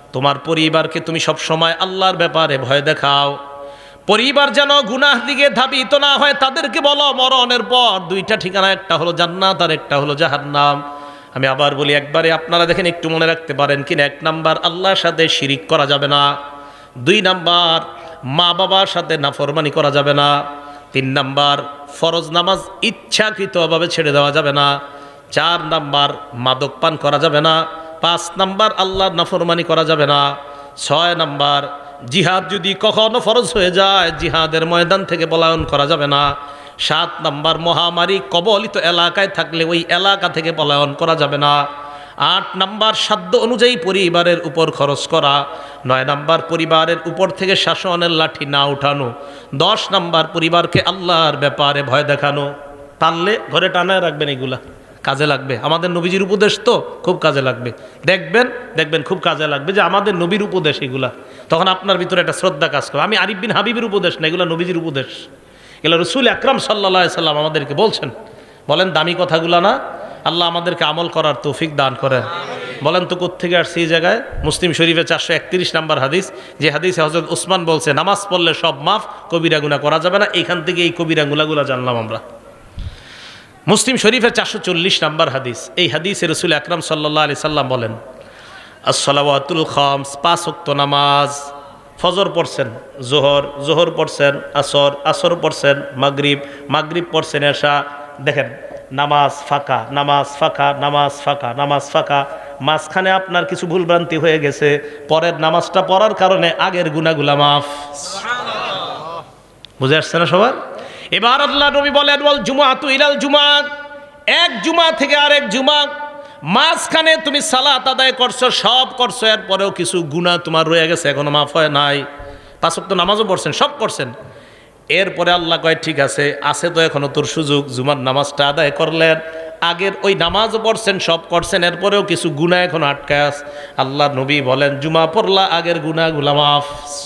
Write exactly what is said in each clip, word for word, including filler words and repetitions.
তোমার পরিবারকে তুমি সব সময় আল্লাহর ব্যাপারে ভয় দেখাও। পরিবার যেন গুনাহ দিকে ধাবিত না হয়, তাদেরকে বলো মরণের পর দুইটা ঠিকানা, একটা হলো জান্নাত আর একটা হলো জাহান্নাম। আমি আবার বলি একবারে, আপনারা দেখেন একটু মনে রাখতে পারেন কিনা। এক নাম্বার, আল্লাহর সাথে শিরিক করা যাবে না। দুই নাম্বার, মা বাবার সাথে নাফরমানি করা যাবে না। তিন নাম্বার, ফরজ নামাজ ইচ্ছাকৃতভাবে ছেড়ে দেওয়া যাবে না। চার নাম্বার, মাদক পান করা যাবে না। পাঁচ নাম্বার, আল্লাহর নাফরমানি করা যাবে না। ছয় নাম্বার, জিহাদ যদি কখনো ফরজ হয়ে যায় জিহাদের ময়দান থেকে পলায়ন করা যাবে না। সাত নাম্বার, মহামারী কবলিত এলাকায় থাকলে ওই এলাকা থেকে পলায়ন করা যাবে না। আট নাম্বার, সাধ্য অনুযায়ী পরিবারের উপর খরচ করা। নয় নাম্বার, পরিবারের উপর থেকে শাসনের লাঠি না উঠানো। দশ নাম্বার, পরিবারকে আল্লাহর ব্যাপারে ভয় দেখানো। টানলে ঘরে টানায় রাখবেন, এগুলা কাজে লাগবে। আমাদের নবীজির উপদেশ তো খুব কাজে লাগবে। দেখবেন দেখবেন খুব কাজে লাগবে যে আমাদের নবীর উপদেশ এগুলা। তখন আপনার ভিতরে একটা শ্রদ্ধা কাজ করবে। আমি আরিফ বিন হাবিবের উপদেশ না, এগুলো নবীজির উপদেশ। এগুলো রসুল আকরাম সাল্লাল্লাহু আলাইহি সাল্লাম আমাদেরকে বলছেন। বলেন দামি কথাগুলা না? আল্লাহ আমাদেরকে আমল করার তৌফিক দান করেন। বলেন তো কোত্থেকে আসছে এই জায়গায়? মুসলিম শরীফে চারশো একত্রিশ নাম্বার হাদিস, যে হাদিসে হযরত উসমান বলছে নামাজ পড়লে সব মাফ, কবিরা গুনাহ করা যাবে না। এইখান থেকে এই কবিরা গুনাহগুলো জানলাম আমরা। মুসলিম শরীফের চারশো চল্লিশ নাম্বার হাদিস, এই হাদিসে রসুল আকরাম সাল্লাল্লাহু আলাইহি সাল্লাম বলেন আস-সালাওয়াতুল খামস, পাঁচ ওয়াক্ত নামাজ। ফজর পড়ছেন, জোহর, জোহর পড়ছেন, আসর, আসর পড়ছেন, মাগরিব, মাগরিব পড়ছেন, এশা। দেখেন নামাজ ফাঁকা, নামাজ ফাঁকা, নামাজ ফাঁকা, নামাজ ফাঁকা। মাঝখানে আপনার কিছু ভুলভ্রান্তি হয়ে গেছে, পরের নামাজটা পড়ার কারণে আগের গুনাহগুলা মাফ। বুঝে আসছে না সবার? এবার আল্লাহ নবী বলেন ওয়াল জুমআতু ইলাল জুমআ, এক জুমা থেকে আরেক জুমা, মাঝখানে তুমি সালাত আদায় করছো, সব করছো, এরপরেও কিছু গুনাহ তোমার রয়ে গেছে, এখনো মাফ হয় নাই। পাঁচ ওয়াক্ত নামাজও পড়ছেন, সব করছেন। এরপরে আল্লাহ কয় ঠিক আছে, আছে তো এখনো তোর সুযোগ, জুমার নামাজটা আদায় করলেন। আগের ওই নামাজও পড়ছেন, সব করছেন, এরপরেও কিছু গুনাহ এখনো আটকায় আছে। আল্লাহ নবী বলেন জুমা পড়লা, আগের গুনাহগুলা মাফ।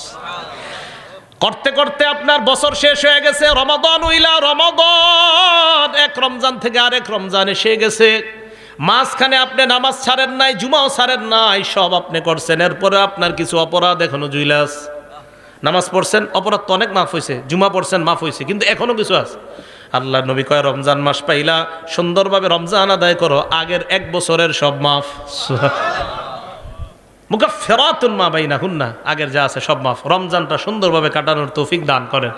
করতে করতে আপনার বছর শেষ হয়ে গেছে, রমাদান উইলা রমাদান, এক রমজান থেকে আরেক রমজান এসে গেছে। মাঝখানে আপনি নামাজ ছাড়েন নাই, জুমাও ছাড়েন নাই, সব আপনি করছেন, এরপরে আপনার কিছু অপরাধ এখনো জুইলাস। নামাজ পড়ছেন, অপরাধ তো অনেক মাফ হয়েছে, জুমা পড়ছেন মাফ হয়েছে, কিন্তু এখনো কিছু আছে। আল্লাহ নবী কয় রমজান মাস পাইলা, সুন্দরভাবে রমজান আদায় করো, আগের এক বছরের সব মাফ। মুকাফফিরাতুন মা বাইনাহুন্না, আগের যা আছে সব মাফ। রমজানটা সুন্দরভাবে কাটানোর তৌফিক দান করেন।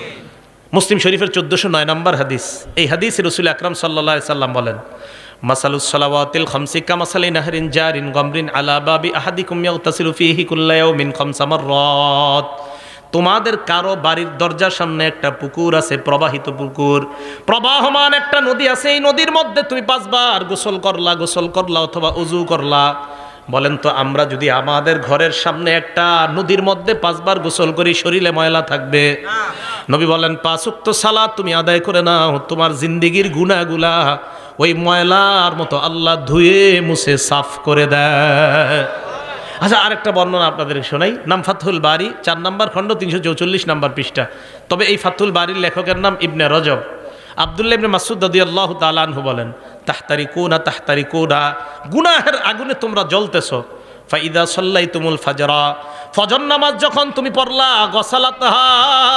মুসলিম শরীফের চোদ্দশো নয় নম্বর হাদিস, এই হাদিসে রাসূল আকরাম সাল্লাল্লাহু আলাইহি সাল্লাম বলেন মাসালুস সালাওয়াতিল খামসি কামাসালি নাহরিন জারিন গামরিন আলা বাবি আহাদিকুম ইয়াগতাসিলু ফীহি কুল্লা ইয়াউমিন খামসা মাররাত। তোমাদের কারো বাড়ির দরজার সামনে একটা পুকুর আছে, প্রবাহিত পুকুর, প্রবাহমান একটা নদী আছে, এই নদীর মধ্যে তুমি পাঁচবার গোসল করলা, গোসল করলা অথবা ওযু করলা। বলেন তো আমরা যদি আমাদের ঘরের সামনে একটা নদীর মধ্যে পাঁচবার গোসল করি, শরীরে ময়লা থাকবে? নবী বলেন পাঁচ ওয়াক্ত সালাত তুমি আদায় করে নাও, তোমার জিন্দেগির গুনাহগুলা ওই ময়লার মতো আল্লাহ ধুয়ে মুছে সাফ করে দেয়। আচ্ছা, আরেকটা বর্ণনা আপনাদের শোনাই। নাম ফাতহুল বারি, চার নম্বর খণ্ড, তিনশো চৌচল্লিশ নম্বর পৃষ্ঠা। তবে এই ফাতহুল বারির লেখকের নাম ইবনে রজব। আব্দুল্লাহ ইবনে মাসউদ রাদিয়াল্লাহু তাআলা আনহু বলেন তাহতারিকুনা তাহতারিকুনা, গুনাহের আগুনে তোমরা জ্বলতেছো। ফাইদা সাল্লাইতুমুল ফাজরা, ফজর নামাজ যখন তুমি পড়লা, গসালাতহা,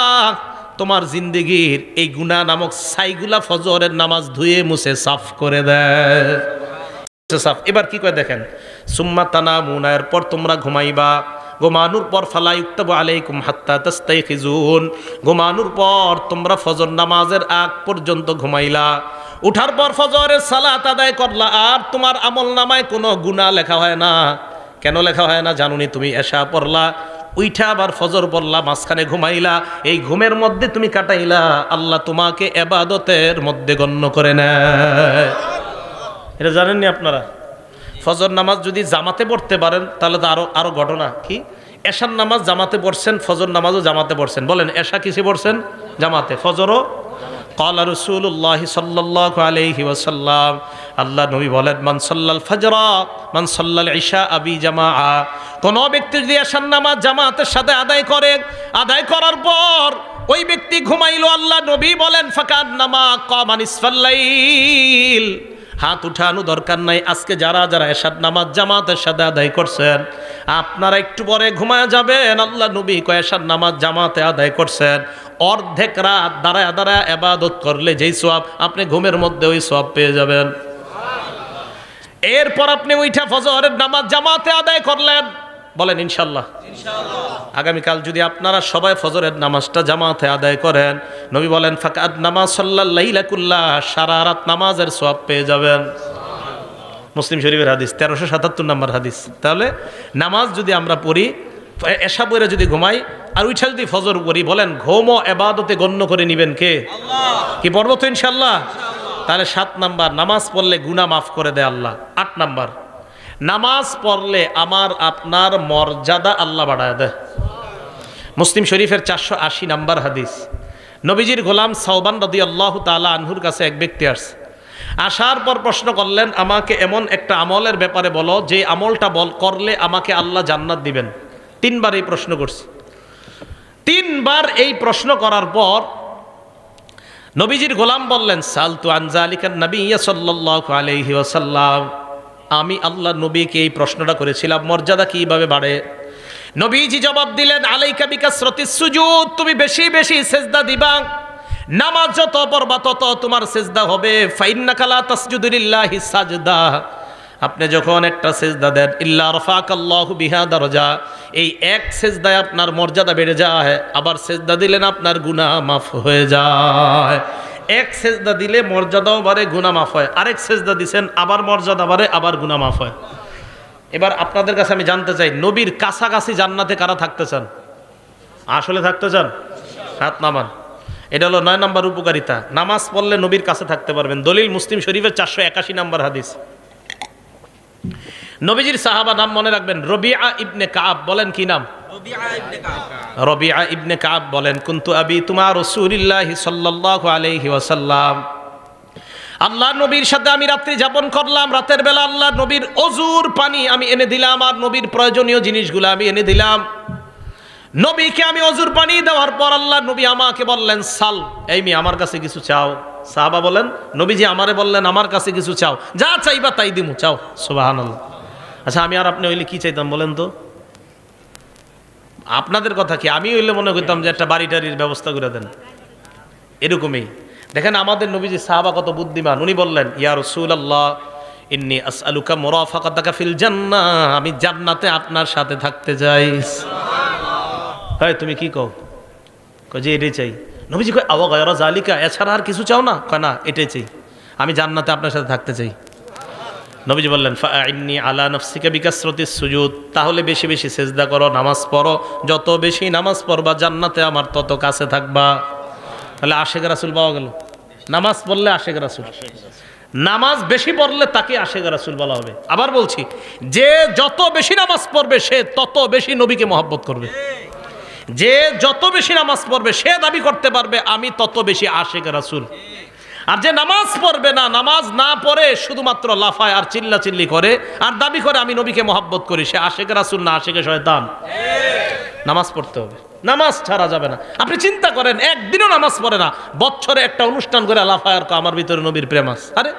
তোমার জিন্দেগির এই গুনাহ নামক ছাইগুলা ফজরের নামাজ ধুয়ে মুছে সাফ করে দেয়। সাফ। এবার কি করে দেখেন, সুম্মা তানামুনা, এরপর তোমরা ঘুমাইবা। ঘুমানোর পর ফালা ইউক্তাবু আলাইকুম হাত্তা তাস্তাইখিজুন, ঘুমানোর পর তোমরা ফজর নামাজের আগ পর্যন্ত ঘুমাইলা। উঠার পর ফজরের সালাত আদায় করলা, আর তোমার আমল নামায় কোনো গুনাহ লেখা হয় না। কেন লেখা হয় না জানুনি? তুমি এশা পড়লা, উইঠা আবার ফজর পড়লা, মাঝখানে ঘুমাইলা, এই ঘুমের মধ্যে তুমি কাটাইলা, আল্লাহ তোমাকে ইবাদতের মধ্যে গণ্য করে নেয়। এটা জানেননি আপনারা? ফজর নামাজ যদি জামাতে পড়তে পারেন তাহলে তো আরো আরো ঘটনা কি। এশার নামাজ জামাতে পড়ছেন, ফজর নামাজও জামাতে পড়ছেন। বলেন এশা কিসে পড়ছেন? জামাতে। ফজরও ক্বালা রাসূলুল্লাহ সাল্লাল্লাহু আলাইহি ওয়াসাল্লাম, আল্লাহ নবী বলেন মান সাল্লাল ফজরা মান সাল্লাল ইশা আবি জামাআ, কোন ব্যক্তি যদি এশার নামাজ জামাতের সাথে আদায় করে, আদায় করার পর ওই ব্যক্তি ঘুমাইলো, আল্লাহ নবী বলেন ফাকান্নামা ক্বামা নিসফাল লাইল, হাত উঠানো দরকার নাই। আজকে যারা যারা এশার নামাজ জামাতের সাথে আদায় করছেন, আপনারা একটু পরে ঘুমায় যাবেন। আল্লাহ নবী কয় এশার নামাজ জামাতে আদায় করছেন, অর্ধেক রাত দাঁড়ায় দাঁড়ায় ইবাদত করলে যেই সওয়াব, আপনি ঘুমের মধ্যে ওই সওয়াব পেয়ে যাবেন। এরপর আপনি উঠা ফজরের নামাজ জামাতে আদায় করলেন, বলেন ইনশাল্লাহ। আগামীকাল যদি আপনারা সবাই ফজরের নামাজটা জামাতে আদায় করেন, নবী বলেন ফাকাদ নামাজ সাল্লাল্লাহু লাইলা কুল্লাহ, সারা রাত নামাজের সওয়াব পেয়ে যাবেন। মুসলিম শরীফের হাদিস, তেরোশো সাতাত্তর নম্বর হাদিস। তাহলে নামাজ যদি আমরা পড়ি, এশা পড়ে যদি ঘুমাই আর উঠা যদি ফজর পড়ি, বলেন ঘুম ও ইবাদতে গণ্য করে নেবেন কে? আল্লাহ। কি পড়বো তো ইনশাল্লাহ। তাহলে সাত নাম্বার, নামাজ পড়লে গুনাহ মাফ করে দেয় আল্লাহ। আট নাম্বার, নামাজ পড়লে আমার আপনার মর্যাদা আল্লাহ বাড়ায় দেয়। মুসলিম শরীফের চারশো আশি নাম্বার হাদিস। নবীজির গোলাম সাওবান রাদিয়াল্লাহু তাআলা আনহুর কাছে এক ব্যক্তি আসছে। আসার পর প্রশ্ন করলেন, আমাকে এমন একটা আমলের ব্যাপারে বলো যে আমলটা বল করলে আমাকে আল্লাহ জান্নাত দিবেন। তিনবার এই প্রশ্ন করছি। তিনবার এই প্রশ্ন করার পর নবীজির গোলাম বললেন, সালতু আন যালিকান নবিয়্য সাল্লাল্লাহু আলাইহি ওয়াসাল্লাম, আমি আল্লাহ নবীকে এই প্রশ্নটা করেছিলাম মর্যাদা কিভাবে বাড়ে। নবীজি জবাব দিলেন, আলাইকা বিকাসরাতিস সুজুদ, তুমি বেশি বেশি সিজদা দিবা। নামাজ যত পড়বা তত তোমার সিজদা হবে। ফাইন্নাকা লা তাসজুদু লিল্লাহি সাজদা, আপনি যখন একটা সিজদা দেন, ইল্লা রাফাকাল্লাহু বিহা দারাজা, এই এক সিজদায় আপনার মর্যাদা বেড়ে যায়। আবার সিজদা দিলেন আপনার গুনাহ মাফ হয়ে যায়। এক সেজদা দিলে মর্যাদাও বাড়ে, গুনাহ মাফ হয়। আরেক সেজদা দিছেন, আবার মর্যাদা বাড়ে, আবার গুনাহ মাফ হয়। এবার আপনাদের কাছে আমি জানতে চাই, নবীর কাছাকাছি জান্নাতে কারা থাকতে চান? আসলে থাকতে চান? হাত নামান। এটা হলো নয় নম্বর উপকারিতা, নামাজ পড়লে নবীর কাছে থাকতে পারবেন। দলিল মুসলিম শরীফের চারশো একাশি নম্বর হাদিস। নবীজির সাহাবা নাম মনে রাখবেন, রবিআ ইবনে কাব। বলেন কি নাম? রবিআ ইবনে কাব বলেন, কুনতু আবি তুমা রাসূলিল্লাহি সাল্লাল্লাহু আলাইহি ওয়াসাল্লাম, আল্লাহ নবীর সাথে আমি রাত্রি যাপন করলাম। রাতের বেলা আল্লাহ নবীর ওযুর পানি আমি এনে দিলাম, আর নবীর প্রয়োজনীয় জিনিসগুলো আমি এনে দিলাম। নবীকে আমি ওযুর পানি দেওয়ার পর আল্লাহ নবী আমাকে বললেন, সাল, এই মি আমার কাছে কিছু চাও। সাহাবা বলেন, নবীজি আমারে বললেন আমার কাছে কিছু চাও, যা চাইবা তাই দিমু, চাও। সুবহানাল্লাহ। আচ্ছা আমি আর আপনি হইলে কি চাইতাম বলেন তো? আপনাদের কথা কি, আমি হইলে মনে করতাম যে একটা বাড়ি টাড়ির ব্যবস্থা করে দেন, এরকমই। দেখেন আমাদের নবীজি সাহাবা কত বুদ্ধিমান। উনি বললেন, ইয়া রাসূলুল্লাহ ইন্নী আসআলুকা মুরাফাকাতাকা ফিল জান্নাহ, আমি জান্নাতে আপনার সাথে থাকতে চাই। সুবহানাল্লাহ। এই তুমি কি কও? কয় যে এটাই চাই। নবীজি কয় আওয়া গায়রা যালিকা, এছাড়া আর কিছু চাও না? কয় না, এটাই চাই, আমি জান্নাতে আপনার সাথে থাকতে চাই। নবীজি বললেন, ফাআইন্নী আলা নাফসিকা বিকাসরাতিস সুজুদ, তাহলে বেশি বেশি সিজদা করো, নামাজ পড়ো। যত বেশি নামাজ পড়বা জান্নাতে আমার তত কাছে থাকবা। তাহলে আশেক রাসূল পাওয়া গেল। নামাজ পড়লে আশেক রাসূল, নামাজ বেশি পড়লে তাকে আশেক রাসূল বলা হবে। আবার বলছি, যে যত বেশি নামাজ পড়বে সে তত বেশি নবীকে মহব্বত করবে। যে যত বেশি নামাজ পড়বে সে দাবি করতে পারবে আমি তত বেশি আশেক রাসূল। আর যে নামাজ পড়বে না, নামাজ না পড়ে শুধুমাত্র লাফায় আর চিল্লা চিল্লি করে আর দাবি করে আমি নবীকে মহব্বত করি, সে আশেক রাসূল না আশেকে শয়তান। নামাজ পড়তে হবে, নামাজ ছাড়া যাবে না। আপনি চিন্তা করেন, একদিনও নামাজ পড়ে না, বছরে একটা অনুষ্ঠান করে লাফায় আর আমার ভিতরে নবীর প্রেম আছে। আরে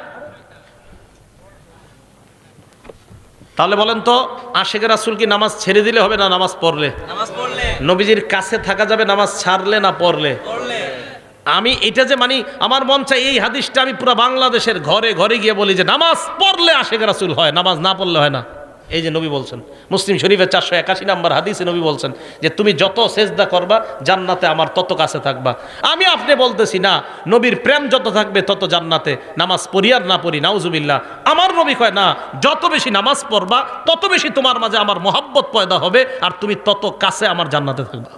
তাহলে বলেন তো, আশেক রাসূল কি নামাজ ছেড়ে দিলে হবে না নামাজ পড়লে? নামাজ পড়লে। নবীজির কাছে থাকা যাবে নামাজ ছাড়লে না পড়লে? পড়লে। আমি এটা যে মানি, আমার মন চাই এই হাদিসটা আমি পুরো বাংলাদেশের ঘরে ঘরে গিয়ে বলি যে নামাজ পড়লে আশেক রাসূল হয়, নামাজ না পড়লে হয় না। এই যে নবী বলছেন, মুসলিম শরীফের চারশো একাশি নম্বর হাদিসে নবী বলছেন যে তুমি যত সেজদা করবা জান্নাতে আমার তত কাছে থাকবা। আমি আপনি বলতেছি না, নবীর প্রেম যত থাকবে তত জান্নাতে। নামাজ পড়ি আর না পড়ি, নাউজুবিল্লাহ। আমার নবী কয় না, যত বেশি নামাজ পড়বা তত বেশি তোমার মাঝে আমার মহব্বত পয়দা হবে আর তুমি তত কাছে আমার জান্নাতে থাকবা।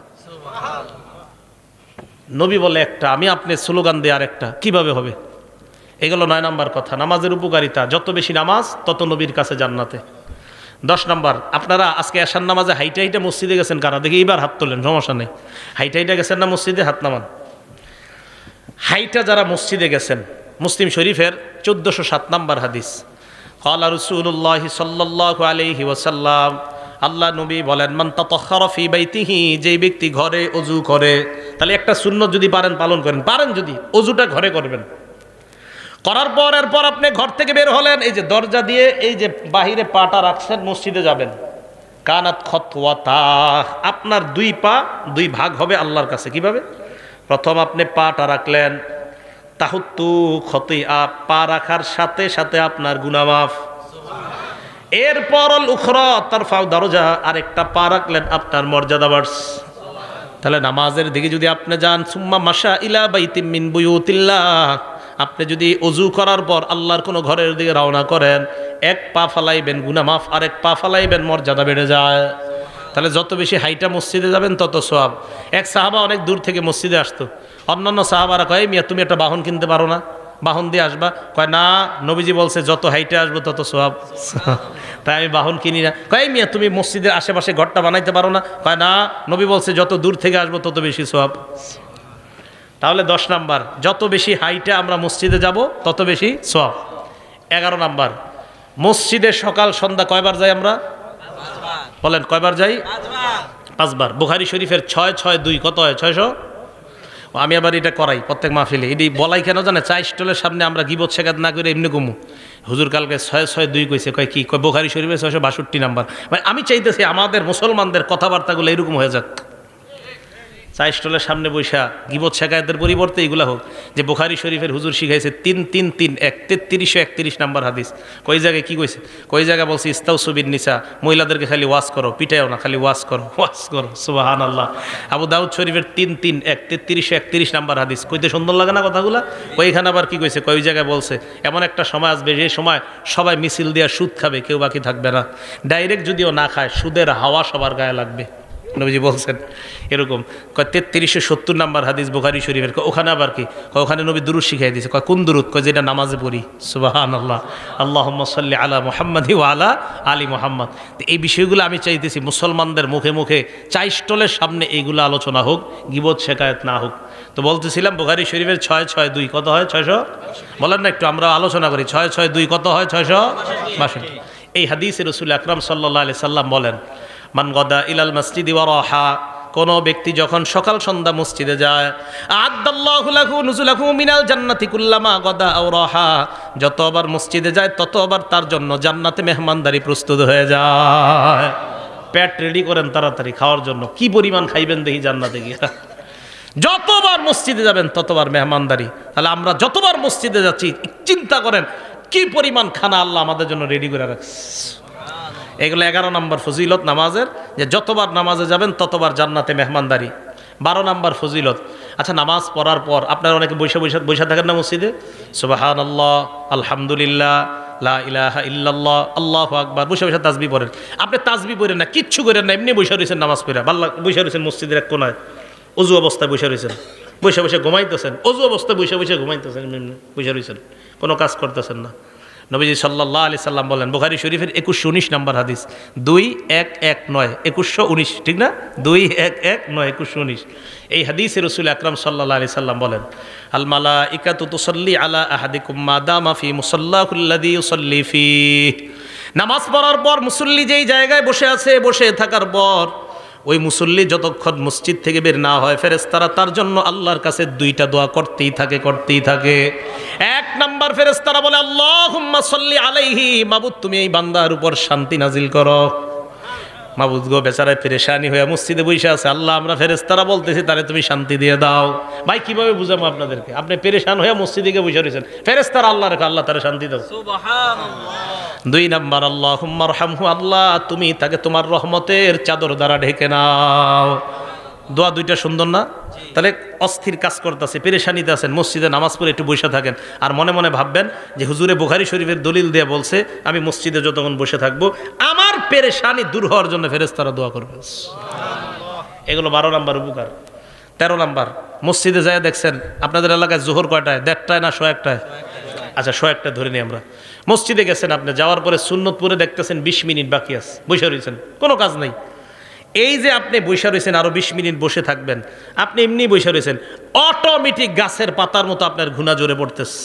নবী বলে একটা, আমি আপনি স্লোগান দিয়ে আর একটা, কিভাবে হবে? এগুলো নয় নাম্বার কথা, নামাজের উপকারিতা। যত বেশি নামাজ তত নবীর কাছে জান্নাতে। দশ নম্বর, আপনারা আজকে এশার নামাজে হাইটা হাইটা মসজিদে গেছেন কারা? দেখি এইবার হাত তোলেন, সমস্যা নেই। হাইটা হাইটা গেছেন না মসজিদে? হাত নামান। হাইটা যারা মসজিদে গেছেন, মুসলিম শরীফের চোদ্দশো সাত নম্বর হাদিস। ক্বালা রাসূলুল্লাহি সাল্লাল্লাহু আলাইহি ওয়াসাল্লাম, আল্লাহ নবী বলেন, মান তাতাহহারা ফি বাইতিহি, যেই ব্যক্তি ঘরে ওযু করে। তাহলে একটা সুন্নত যদি পারেন পালন করেন, পারেন যদি ওযুটা ঘরে করবেন। করার পর এরপর আপনি ঘর থেকে বের হলেন, এই যে দরজা দিয়ে এই যে বাহিরে পাটা রাখছেন, মসজিদে যাবেন। কানাত খতওয়াতা, আপনার দুই পা দুই ভাগ হবে আল্লাহর কাছে। কিভাবে? প্রথম আপনি পাটা রাখলেন, তাহুত্তু খতিয়া, পা রাখার সাথে সাথে আপনার গুনাহ মাফ। এরপর আল উখরা তারফাউ দরজা, আরেকটা পা রাখলেন, আপনার মর্যাদা বাড়ছে। তাহলে নামাজের দিকে যদি আপনি যান, সুম্মা মাশা ইলা বাইতিম মিন বুয়ুতিল্লাহ, আপনি যদি ওযু করার পর আল্লাহর কোনো ঘরের দিকে রওনা করেন, এক পা ফালাইবেন গুনাহ মাফ, আর এক পা ফালাইবেন মর্যাদা বেড়ে যায়। তাহলে যত বেশি হাইটা মসজিদে যাবেন তত সওয়াব। এক সাহাবা অনেক দূর থেকে মসজিদে আসতো, অন্যান্য সাহাবারা কয়, মিয়া তুমি একটা বাহন কিনতে পারো না, বাহন দিয়ে আসবা? কয় না, নবীজি বলছে যত হাইটে আসবো তত সওয়াব। তাই আমি বাহন কিনি না। কয় মিয়া তুমি মসজিদের আশেপাশে ঘরটা বানাইতে পারো না? কয় না, নবী বলছে যত দূর থেকে আসবো তত বেশি সওয়াব। তাহলে দশ নাম্বার, যত বেশি হাইটে আমরা মসজিদে যাব তত বেশি সওয়াব। এগারো নাম্বার, মসজিদে সকাল সন্ধ্যা কয়বার যাই আমরা? বলেন কয়বার যাই? পাঁচবার। বুখারী শরীফের ছয় ছয় দুই কত হয়? ছয়শো। আমি আবার এটা করাই প্রত্যেক মাহফিলে। এটি বলাই কেন জানে? চা স্টলের সামনে আমরা গিবত শেখাত না করে এমনি কমু। হুজুর কালকে ছয় ছয় দুই কইছে, কয় কি? কয় বুখারী শরীফের ছয়শো বাষট্টি নাম্বার। মানে আমি চাইতেছি আমাদের মুসলমানদের কথাবার্তাগুলো এরকম হয়ে যাক। চা স্টলের সামনে বৈশা গিবত শেখায়তের পরিবর্তে এগুলা হোক যে বুখারী শরীফের হুজুর শিখাইছে তিন তিন তিন এক তেত্রিশশো একত্রিশ নাম্বার হাদিস। কই জায়গায় কি কইছে? কই জায়গায় বলছে ইস্তাউসু বিন নিসা, মহিলাদেরকে খালি ওয়াজ করো, পিটাইও না, খালি ওয়াজ করো, ওয়াজ করো। সুবহানাল্লাহ। আবু দাউদ শরীফের তিন তিন এক তেত্রিশশো একত্রিশ নাম্বার হাদিস। কইতে সুন্দর লাগে না কথাগুলা? ওইখানে আবার কি কইছে? কই জায়গায় বলছে এমন একটা সময় আসবে যে সময় সবাই মিছিল দিয়া সুদ খাবে, কেউ বাকি থাকবে না। ডাইরেক্ট যদিও না খায়, সুদের হাওয়া সবার গায়ে লাগবে, নবীজি বলছেন। এরকম কয় তেত্রিশশো সত্তর নাম্বার হাদিস বুখারী শরীফের। ওখানে আবার কি? ওখানে নবী দুরূদ শিখাই দিয়েছে। কয় কোন দুরূদ? কয় যেটা নামাজে পড়ি। সুবহানাল্লাহ। আল্লাহুম্মা সাল্লি আলা মুহাম্মাদি ওয়া আলা আলি মুহাম্মাদ। এই বিষয়গুলো আমি চাইতেছি মুসলমানদের মুখে মুখে চা স্টলের সামনে এইগুলো আলোচনা হোক, গিবত শেখায়ত না হোক। তো বলতেছিলাম বুখারী শরীফের ছয় ছয় দুই কত হয়? ছয়শো। বলেন না একটু, আমরা আলোচনা করি। ছয় ছয় দুই কত হয়? ছয়শো বাষট্টি। এই হাদিসে রাসূল আকরাম সাল্লাল্লাহু আলাইহি সাল্লাম বলেন, মান গদা ইলাল মসজিদি ওয়া রাহা, কোন ব্যক্তি যখন সকাল সন্ধ্যা মসজিদে যায়, আ'আদাল্লাহু লাহু নুজুলাহু মিনাল জান্নাতি কুল্লামা গদা আও রাহা, যতবার মসজিদে যায় ততবার তার জন্য জান্নাতে মেহমানদারি প্রস্তুত হয়ে যায়। পেট রেডি করেন তাড়াতাড়ি খাওয়ার জন্য। কি পরিমাণ খাইবেন দেখি জান্নাতে গিয়ে। যতবার মসজিদে যাবেন ততবার মেহমানদারি। তাহলে আমরা যতবার মসজিদে যাচ্ছি চিন্তা করেন কি পরিমাণ খানা আল্লাহ আমাদের জন্য রেডি করে রাখছে। এগুলো এগারো নম্বর ফজিলত নামাজের, যে যতবার নামাজে যাবেন ততবার জান্নাতে মেহমানদারি। বারো নম্বর ফজিলত, আচ্ছা নামাজ পড়ার পর আপনারা অনেকে বৈশা বৈশা বৈশা থাকেন না মসজিদে? সুবহানাল্লাহ, আলহামদুলিল্লাহ, লা ইলাহা ইল্লাল্লাহ, আল্লাহু আকবার, বৈশা বৈশা তাসবিহ পড়েন। আপনি তাসবিহ পড়েন না, কিচ্ছু করেন না, এমনি বৈশা রয়েছেন নামাজ পড়ে, ভাল্লা বৈশা রয়েছেন মসজিদের এক কোনায়, অজু অবস্থায় বৈশা রয়েছেন, বৈশা বৈশা ঘুমাইতেছেন, অজু অবস্থায় বৈশা বৈশা ঘুমাইতেছেন, এমনি বৈশা রয়েছেন, কোনো কাজ করতেছেন না। নবীজি সাল্লাল্লাহু আলাইহি সাল্লাম বলেন, বুখারী শরীফের একুশশো উনিশ নম্বর হাদিস, দুই এক এক নয় একুশশো উনিশ, ঠিক না? দুই এক এক নয় একুশশো উনিশ। এই হাদিসে রাসূল আকরাম সাল্লাল্লাহু আলাইহি সাল্লাম বলেন, আল মালাইকাতু তুসাল্লি আলা আহাদিকুম মা দামা ফি মুসাল্লাহুল্লাযী ইউসাল্লি ফিহি। নামাজ পড়ার পর মুসল্লি যেই জায়গায় বসে আছে, বসে থাকার পর ওই মুসল্লি যতক্ষণ মসজিদ থেকে বের না হয়, ফেরেশতারা তার জন্য আল্লাহর কাছে দুইটা দোয়া করতেই থাকে করতেই থাকে। এক নাম্বার ফেরেশতারা বলে, আল্লাহুম্মা সাল্লি আলাইহি, মাবুদ তুমি এই বান্দার উপর শান্তি নাজিল করো। মাবুদ গো, বেচারায় পেরেশানি হয়ে মসজিদে বসে আছে, আল্লাহ আমরা ফেরেশতারা বলতেছি তারে তুমি শান্তি দিয়ে দাও। ভাই কিভাবে বুঝাবো আপনাদেরকে? আপনি পেরেশান হয়ে মসজিদে গিয়ে বসে রয়েছেন, ফেরেশতারা আল্লাহ রেখে, আল্লাহ তারে শান্তি দাও। সুবহানাল্লাহ। দুই নাম্বার, আল্লাহুম্মা রহমহু, আল্লাহ তুমি তাকে তোমার রহমতের চাদর দ্বারা ঢেকে নাও। দোয়া দুইটা সুন্দর না? তাহলে অস্থির কাজ করতেছে, পেরেশানিতে আছেন, মসজিদে নামাজ পড়ে একটু বসে থাকেন, আর মনে মনে ভাববেন যে হুজুরে বুখারী শরীফের দলিল দিয়ে বলছে আমি মসজিদে যতক্ষণ বসে থাকবো আমার পেরেশানি দূর হওয়ার জন্য ফেরেশতারা দোয়া করবে। এগুলো বারো নাম্বার উপকার। তেরো নাম্বার, মসজিদে যায় দেখছেন আপনাদের এলাকায় জোহর কয়টায়? দেড়টায় না শো একটায়? আচ্ছা শো একটা ধরে নিই আমরা। মসজিদে গেছেন আপনি, যাওয়ার পরে সুন্নত পড়ে দেখতেছেন বিশ মিনিট বাকি আছে, বসে রয়েছেন, কোনো কাজ নেই। এই যে আপনি বসে রয়েছেন, আরো বিশ মিনিট বসে থাকবেন, আপনি এমনি বসে রয়েছেন, অটোমেটিক গাছের পাতার মতো আপনার ঘুণা জোরে পড়তেছে।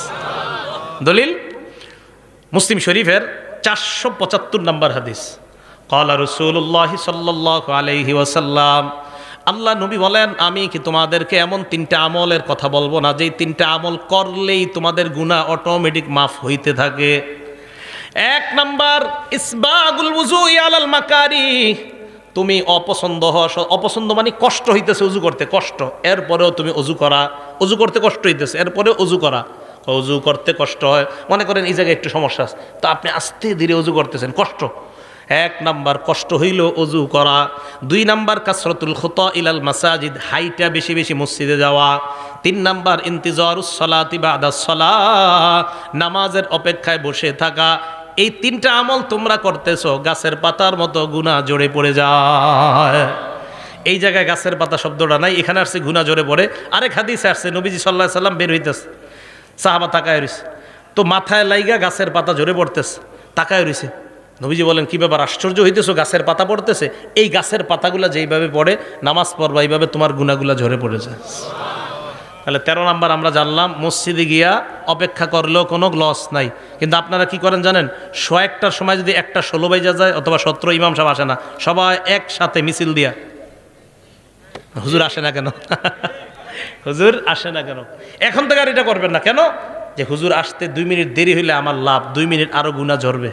দলিল মুসলিম শরীফের চারশো পঁচাত্তর নম্বর হাদিস, ক্বালা রাসূলুল্লাহ সাল্লাল্লাহু আলাইহি ওয়াসাল্লাম, আল্লাহ নবী বলেন, আমি কি তোমাদেরকে এমন তিনটা আমলের কথা বলবো না যেই তিনটা আমল করলেই তোমাদের গুনাহ অটোমেটিক মাফ হইতে থাকে? এক নাম্বার, ইসবাগুল ওযুই আলাল মাকারি। তুমি অপছন্দ হও, অপছন্দ মানে কষ্ট হইতেছে অজু করতে, কষ্ট, এরপরেও তুমি অজু করা, অজু করতে কষ্ট হইতেছে এরপরেও অজু করা। অজু করতে কষ্ট হয়, মনে করেন এই জায়গায় একটু সমস্যা আছে, তো আপনি আস্তে ধীরে অজু করতেছেন, কষ্ট। এক নাম্বার কষ্ট হইল অজু করা। দুই নাম্বার কাসরাতুল খুতা ইলাল মাসাজিদ, হাইটা বেশি বেশি মসজিদে যাওয়া। তিন নাম্বার ইন্তিজারুস সালাতি বাদাস সালাহ, নামাজের অপেক্ষায় বসে থাকা। এই তিনটা আমল তোমরা করতেছো, গাছের পাতার মতো গুনাহ জড়ে পড়ে যায়। এই জায়গায় গাছের পাতা শব্দটা নাই, এখানে আসছে গুনাহ জড়ে পড়ে। আরেক হাদিসে আসছে নবীজি সাল্লাল্লাহু আলাইহি সাল্লাম বের হইতেছে, সাহাবা তাকায় রইছে, তো মাথায় লাইগা গাছের পাতা ঝরে পড়তেছে, তাকায় রইছে। নবীজি বলেন, কি ব্যাপার, আশ্চর্য হইতেছো, গাছের পাতা পড়তেছে? এই গাছের পাতাগুলা যেইভাবে পড়ে নামাজ পড়বা, এইভাবে তোমার গুনাহগুলা ঝরে পড়েছে। তাহলে তেরো নাম্বার আমরা জানলাম, মসজিদে গিয়া অপেক্ষা করলেও কোনো লস নাই। কিন্তু আপনারা কি করেন জানেন, শো একটার সময় যদি একটা ষোলো বাইজা যায় অথবা সতেরো, ইমাম সাহেব আসে না, সবাই একসাথে মিছিল দিয়া, হুজুর আসে না কেন হুজুর আসে না কেন? এখন থেকে আর এটা করবেন না। কেন? যে হুজুর আসতে দুই মিনিট দেরি হইলে আমার লাভ, দুই মিনিট আরো গুনাহ ঝরবে।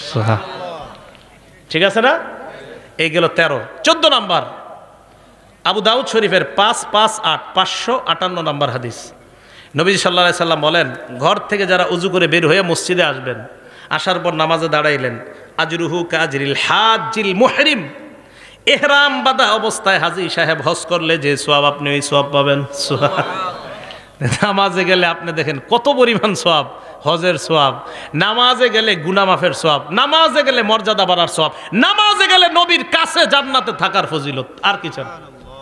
ঠিক আছে না? এই গেল তেরো। চোদ্দ নাম্বার, আবু দাউদ শরীফের পাঁচ পাঁচ আট পাঁচশো আটান্ন নাম্বার হাদিস। নবী সাল্লাল্লাহু আলাইহি সাল্লাম বলেন, ঘর থেকে যারা উজু করে বের হয়ে মসজিদে আসবেন, আসার পর নামাজে দাঁড়াইলেন, আজরুহু কাজরিল হাজিল মুহরিম, ইহরাম বাঁধা অবস্থায় হাজী সাহেব হজ করলে যে সওয়াব, আপনি ওই সওয়াব পাবেন। নামাজে গেলে আপনি দেখেন কত পরিমাণ সওয়াব, হজের সওয়াব। নামাজে গেলে গুনাহ মাফের সওয়াব, নামাজে গেলে মর্যাদা বাড়ার সওয়াব, নামাজে গেলে নবীর কাছে জান্নাতে থাকার ফজিলত। আর কি চান?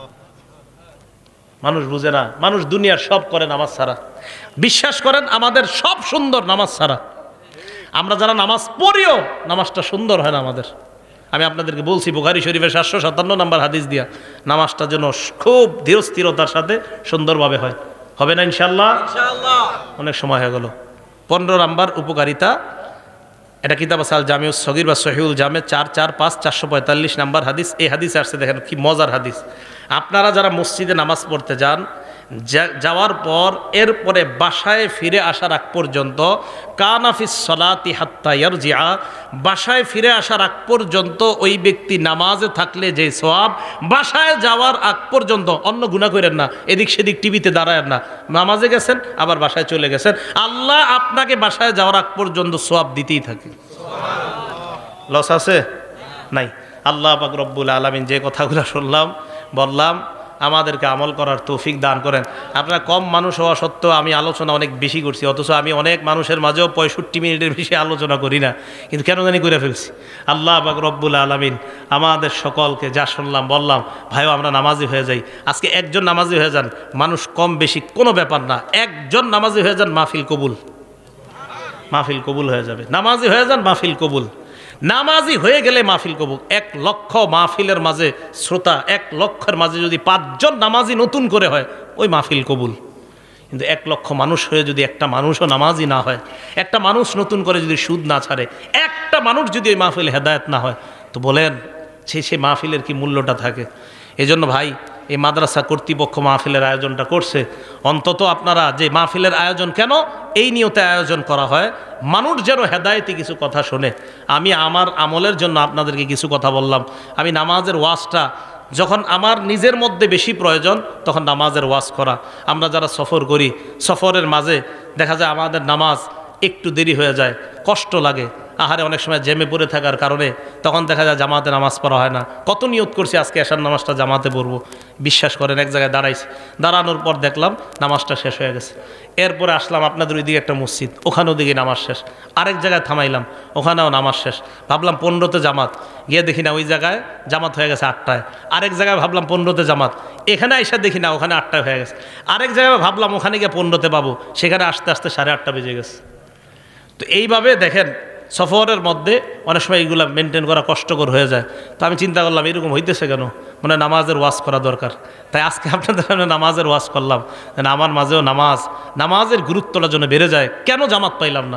মানুষ বুঝে না, মানুষ দুনিয়ার সব করে নামাজ ছাড়া। বিশ্বাস করেন, আমাদের সব সুন্দর নামাজ ছাড়া। আমরা যারা নামাজ পড়িও নামাজটা সুন্দর হয় না আমাদের। আমি আপনাদেরকে বলছি, বুখারী শরীফের সাতশো সাতান্ন নাম্বার হাদিস দিয়া, নামাজটা যেন খুব ধীরস্থিরতার সাথে সুন্দরভাবে হয়। হবে না ইনশাল্লাহ? অনেক সময় হয়ে গেল। পনেরো নাম্বার উপকারিতা, এটা কিতাব আছে আল জামিউস সগীর বা সহিহুল জামে, চার চার পাঁচ চারশো পঁয়তাল্লিশ নাম্বার হাদিস। এই হাদিস আসছে, দেখেন কি মজার হাদিস। আপনারা যারা মসজিদে নামাজ পড়তে যান, যাওয়ার পর এরপরে বাসায় ফিরে আসার আগ পর্যন্ত, কানাফিস সলাতি হাত্তা ইয়ারজিআ, বাসায় ফিরে আসার আগ পর্যন্ত ওই ব্যক্তি নামাজে থাকলে যে সওয়াব, বাসায় যাওয়ার আগ পর্যন্ত, অন্য গুনাহ করেন না, এদিক সেদিক টিভিতে দাঁড়ায়েন না, নামাজে গেছেন আবার বাসায় চলে গেছেন, আল্লাহ আপনাকে বাসায় যাওয়ার আগ পর্যন্ত সওয়াব দিতেই থাকে। লস আছে? নাই। আল্লাহ পাক রব্বুল আলামিন যে কথাগুলো শুনলাম বললাম, আমাদেরকে আমল করার তৌফিক দান করেন। আপনারা কম মানুষ হওয়া সত্ত্বেও আমি আলোচনা অনেক বেশি করছি, অথচ আমি অনেক মানুষের মাঝেও পঁয়ষট্টি মিনিটের বেশি আলোচনা করি না, কিন্তু কেন জানি করে ফেলছি। আল্লাহ পাক রব্বুল আলামিন আমাদের সকলকে যা শুনলাম বললাম, ভাইও আমরা নামাজি হয়ে যাই। আজকে একজন নামাজি হয়ে যান, মানুষ কম বেশি কোনো ব্যাপার না, একজন নামাজি হয়ে যান, মাহফিল কবুল, মাহফিল কবুল হয়ে যাবে। নামাজি হয়ে যান, মাহফিল কবুল। নামাজি হয়ে গেলে মাহফিল কবুল। এক লক্ষ মাহফিলের মাঝে শ্রোতা, এক লক্ষের মাঝে যদি পাঁচজন নামাজি নতুন করে হয়, ওই মাহফিল কবুল। কিন্তু এক লক্ষ মানুষ হয়ে যদি একটা মানুষও নামাজি না হয়, একটা মানুষ নতুন করে যদি সুদ না ছাড়ে, একটা মানুষ যদি ওই মাহফিল হেদায়েত না হয়, তো বলেন সেই সে মাহফিলের কি মূল্যটা থাকে? এজন্য ভাই, এই মাদ্রাসা কর্তৃপক্ষ মাহফিলের আয়োজনটা করছে, অন্তত আপনারা যে মাহফিলের আয়োজন কেন, এই নিয়তে আয়োজন করা হয়, মানুষ যেন হেদায়েতি কিছু কথা শোনে। আমি আমার আমলের জন্য আপনাদেরকে কিছু কথা বললাম। আমি নামাজের ওয়াজটা যখন আমার নিজের মধ্যে বেশি প্রয়োজন, তখন নামাজের ওয়াজ করা। আমরা যারা সফর করি, সফরের মাঝে দেখা যায় আমাদের নামাজ একটু দেরি হয়ে যায়, কষ্ট লাগে, আহারে অনেক সময় জেমে পড়ে থাকার কারণে তখন দেখা যায় জামাতে নামাজ পড়া হয় না। কত নিয়ত করছি আজকে এশার নামাজটা জামাতে পড়বো, বিশ্বাস করেন এক জায়গায় দাঁড়াইছি, দাঁড়ানোর পর দেখলাম নামাজটা শেষ হয়ে গেছে। এরপরে আসলাম আপনাদের ওই দিকে একটা মসজিদ, ওখানেও দিকে নামাজ শেষ। আরেক জায়গায় থামাইলাম, ওখানেও নামাজ শেষ। ভাবলাম পনেরোতে জামাত, গিয়ে দেখি না ওই জায়গায় জামাত হয়ে গেছে আটটায়। আরেক জায়গায় ভাবলাম পনেরোতে জামাত, এখানে এসে দেখি না ওখানে আটটায় হয়ে গেছে। আরেক জায়গায় ভাবলাম ওখানে গিয়ে পনেরোতে পাবো, সেখানে আসতে আসতে সাড়ে আটটা বেজে গেছে। তো এইভাবে দেখেন সফরের মধ্যে অনেক সময় এইগুলো মেনটেন করা কষ্টকর হয়ে যায়। তো আমি চিন্তা করলাম এরকম হইতেছে কেন, মানে নামাজের ওয়াজ করা দরকার। তাই আজকে আপনাদের সামনে নামাজের ওয়াজ করলাম, যেন আমার মাঝেও নামাজ, নামাজের গুরুত্বটা যেন বেড়ে যায়। কেন জামাত পাইলাম না,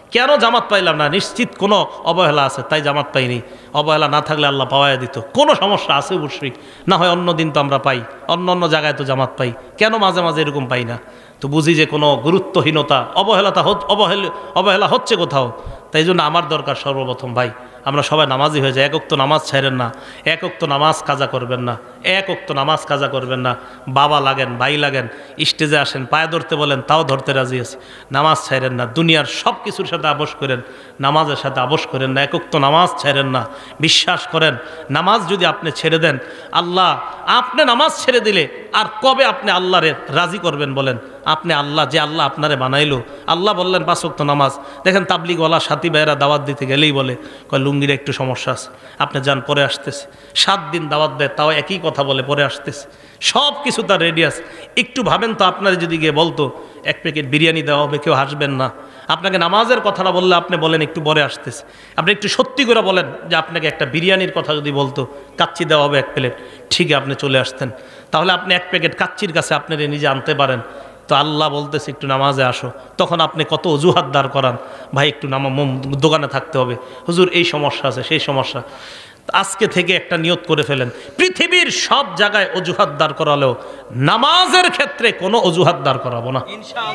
কেন জামাত পাইলাম না? নিশ্চিত কোনো অবহেলা আছে, তাই জামাত পাইনি। অবহেলা না থাকলে আল্লাহ পাওয়াই দিত। কোনো সমস্যা আছে অবশ্যই, না হয় অন্য দিন তো আমরা পাই, অন্য অন্য জায়গায় তো জামাত পাই, কেন মাঝে মাঝে এরকম পাই না? তো বুঝি যে কোনো গুরুত্বহীনতা, অবহেলাটা অবহেলা অবহেলা হচ্ছে কোথাও। তাই জন্য আমার দরকার সর্বপ্রথম ভাই, আমরা সবাই নামাজি হয়ে যাই। এক ওয়াক্ত নামাজ ছাড়েন না, এক ওয়াক্ত নামাজ কাজা করবেন না, এক ওয়াক্ত নামাজ কাজা করবেন না। বাবা লাগেন, ভাই লাগেন, স্টেজে আসেন, পায়ে ধরতে বলেন, তাও ধরতে রাজি আছি। নামাজ ছাড়েন না, দুনিয়ার সব কিছুর সাথে আপোষ করেন, নামাজের সাথে আপোষ করেন না। এক ওয়াক্ত নামাজ ছাড়েন না। বিশ্বাস করেন, নামাজ যদি আপনি ছেড়ে দেন, আল্লাহ আপনি নামাজ ছেড়ে দিলে আর কবে আপনি আল্লাহরে রাজি করবেন বলেন? আপনি আল্লাহ, যে আল্লাহ আপনারে বানাইলো, আল্লাহ বললেন পাঁচ ওয়াক্ত নামাজ। দেখেন তাবলিগওয়ালা সাথী ভাইয়েরা দাওয়াত দিতে গেলেই বলে, কয় লুঙ্গির একটু সমস্যা আছে, আপনি যান পরে আসতেছে। সাত দিন দাওয়াত দেয়, তাও একই কথা বলে পরে আসতেছে। সব কিছু তার রেডি আছে। একটু ভাবেন তো, আপনারা যদি গিয়ে বলতো এক প্যাকেট বিরিয়ানি দেওয়া হবে, কেউ হাসবেন না। আপনাকে নামাজের কথাটা বললে আপনি বলেন একটু পরে আসতেছে। আপনি একটু সত্যি করে বলেন যে আপনাকে একটা বিরিয়ানির কথা যদি বলতো, কাচ্চি দেওয়া হবে এক প্লেট, ঠিক আপনি চলে আসতেন। তাহলে আপনি এক প্যাকেট কাচ্চির কাছে আপনারা নিজে আনতে পারেন। তো আল্লাহ বলতেছে একটু নামাজে আসো, তখন আপনি কত অজুহাত দাঁড় করান, ভাই একটু নামা দোকানে থাকতে হবে, হুজুর এই সমস্যা আছে, সেই সমস্যা। আজকে থেকে একটা নিয়ত করে ফেলেন, পৃথিবীর সব জায়গায় অজুহাত দাঁড় করালেও নামাজের ক্ষেত্রে কোনো অজুহাত দাঁড় করাবো না,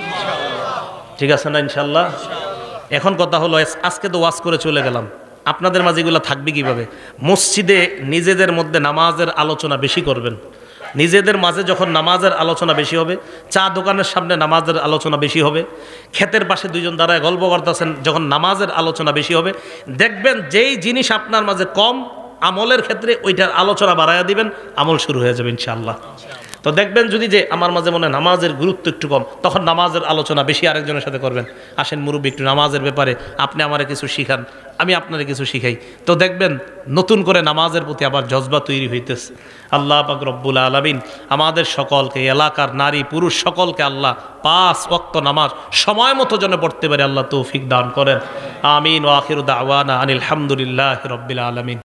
ঠিক আছে না ইনশাল্লাহ? এখন কথা হলো, আজকে তো ওয়াজ করে চলে গেলাম, আপনাদের মাঝে এগুলো থাকবে কিভাবে? মসজিদে নিজেদের মধ্যে নামাজের আলোচনা বেশি করবেন। নিজেদের মাঝে যখন নামাজের আলোচনা বেশি হবে, চা দোকানের সামনে নামাজের আলোচনা বেশি হবে, ক্ষেতের পাশে দুইজন দাঁড়ায় গল্প করতেছেন, যখন নামাজের আলোচনা বেশি হবে, দেখবেন যেই জিনিস আপনার মাঝে কম আমলের ক্ষেত্রে ওইটার আলোচনা বাড়াইয়া দিবেন, আমল শুরু হয়ে যাবে ইনশাআল্লাহ। তো দেখবেন যদি যে আমার মাঝে মনে নামাজের গুরুত্ব একটু কম, তখন নামাজের আলোচনা বেশি আরেকজনের সাথে করবেন। আসেন মুরব্বী, একটু নামাজের ব্যাপারে আপনি আমারে কিছু শিখান, আমি আপনারে কিছু শিখাই। তো দেখবেন নতুন করে নামাজের প্রতি আবার জজবা তৈরি হইতেছে। আল্লাহ পাক রব্বুল আলামিন আমাদের সকলকে, এলাকার নারী পুরুষ সকলকে আল্লাহ পাঁচ ওয়াক্ত নামাজ সময় মতো যেন পড়তে পারে আল্লাহ তৌফিক দান করেন। আমিন। ওয়া আখিরু দাওয়ানা আনিল হামদুলিল্লাহি রাব্বিল আলামিন।